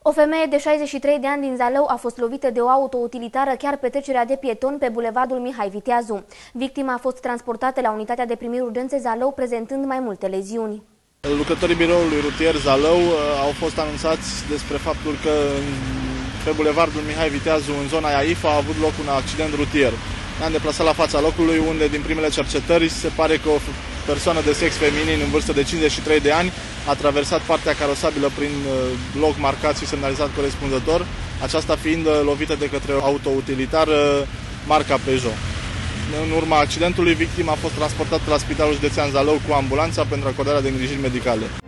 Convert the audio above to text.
O femeie de 63 de ani din Zalău a fost lovită de o autoutilitară chiar pe trecerea de pieton pe bulevardul Mihai Viteazu. Victima a fost transportată la unitatea de primiri urgențe Zalău, prezentând mai multe leziuni. Lucrătorii biroului rutier Zalău au fost anunțați despre faptul că pe bulevardul Mihai Viteazu, în zona Iaifa, a avut loc un accident rutier. Ne-am deplasat la fața locului, unde din primele cercetări se pare că o persoană de sex feminin în vârstă de 53 de ani a traversat partea carosabilă prin loc marcat și semnalizat corespunzător, aceasta fiind lovită de către o autoutilitară marca Peugeot. În urma accidentului, victima a fost transportată la Spitalul Județean Zalău cu ambulanța pentru acordarea de îngrijiri medicale.